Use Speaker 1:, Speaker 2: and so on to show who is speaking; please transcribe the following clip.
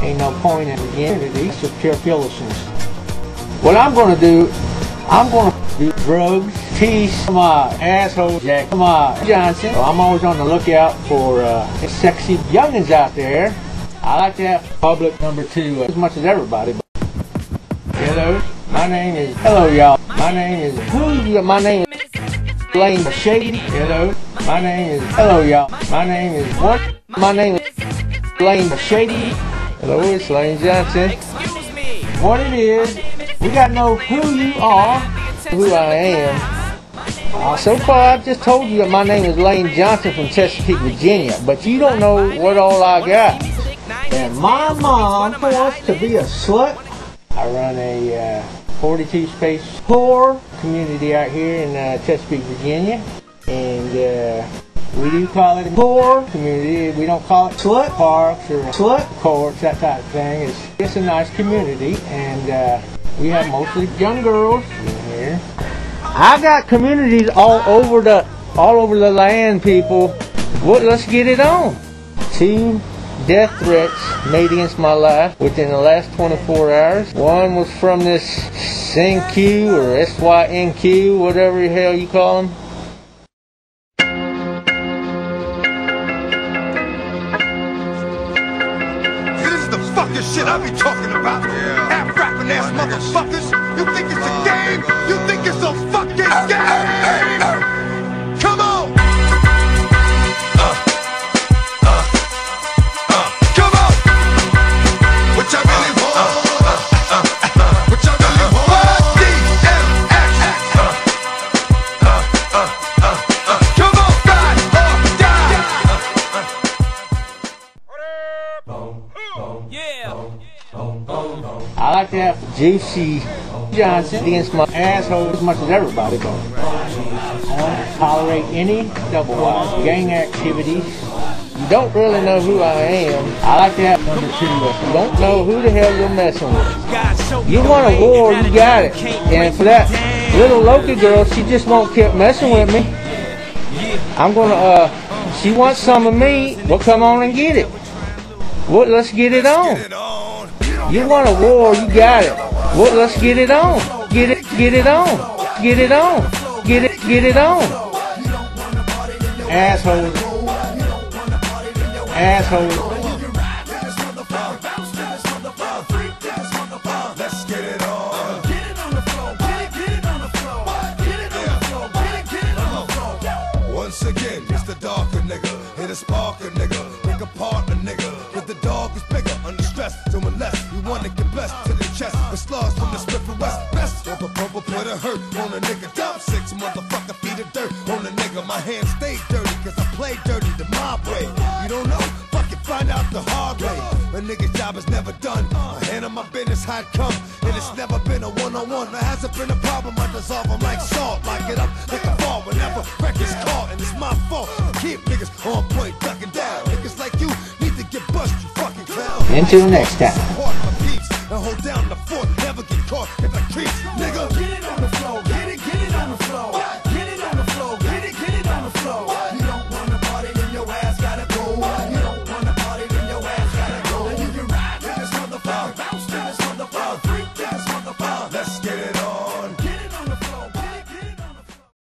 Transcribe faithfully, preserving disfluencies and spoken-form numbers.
Speaker 1: Ain't no point in beginning. It's just pure foolishness. What I'm going to do, I'm going to do drugs, tease my asshole Jack, my Johnson. So I'm always on the lookout for uh, sexy youngins out there. I like to have public number two uh, as much as everybody. Hello, my name is, hello y'all, my name is, who, my name is Lane Shady. Hello, my name is, hello y'all, my name is, what? My name is Lane Shady. Hello, it's Lane Johnson. What it is, we got to know who you are, who I am. Uh, so far, I've just told you that my name is Lane Johnson from Chesapeake, Virginia, but you don't know what all I got. And my mom wants to be a slut. I run a uh, forty-two space whore community out here in uh, Chesapeake, Virginia, and uh, we do call it a whore community. We don't call it slut parks or slut courts, that type of thing. It's, it's a nice community, and uh, we have mostly young girls in here. I got communities all over the all over the land, people. What? Let's get it on. Two death threats made against my life within the last twenty-four hours. One was from this S N Q or S Y N Q, whatever the hell you call them.
Speaker 2: This is the fucking shit I be talking about. Yeah. Half rapping ass motherfuckers. You think it's a game? You think it's a fucking game? Come on!
Speaker 1: I like to have Juicy Johnson against my asshole as much as everybody, but I don't tolerate any double wide gang activities. You don't really know who I am. I like to have number two. You don't know who the hell you're messing with. You want a war, you got it. And for that little Loki girl, she just won't keep messing with me. I'm gonna, uh, she wants some of me. Well, come on and get it. What? Let's get it on. You want a war, you got it. Well, let's get it on. Get it, get it on. Get it on. Get it, get it on. Assholes. Assholes.
Speaker 2: Let's get it on. Once again, it's the darker nigga. Hit a sparker nigga. Pick apart a nigga. Cause the dog is bigger under stress. So unless you wanna get blessed to the chest, the slugs from the Smith and West. Best of a purple put a hurt on a nigga. Dump six motherfucker feet of dirt on a nigga. My hands stay dirty cause I play dirty the mob way. You don't know? Fuck it, find out the hard way. A nigga's job is never done. I handle my business how it come. And it's never been a one-on-one. There hasn't been a problem. I dissolve them like salt. Lock it up like a ball whenever records caught. And it's my fault. Keep niggas on point, ducking down. Niggas like you need to get bust, you fucking clown.
Speaker 1: Until next time.